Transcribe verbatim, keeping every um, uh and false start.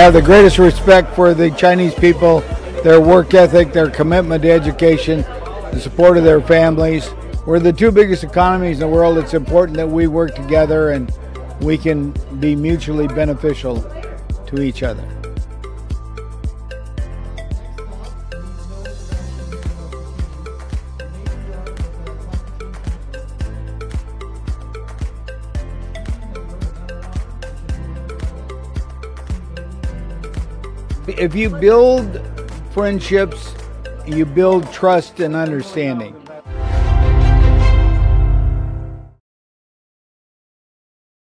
have the greatest respect for the Chinese people, their work ethic, their commitment to education, the support of their families. We're the two biggest economies in the world. It's important that we work together and we can be mutually beneficial to each other. If you build friendships, you build trust and understanding.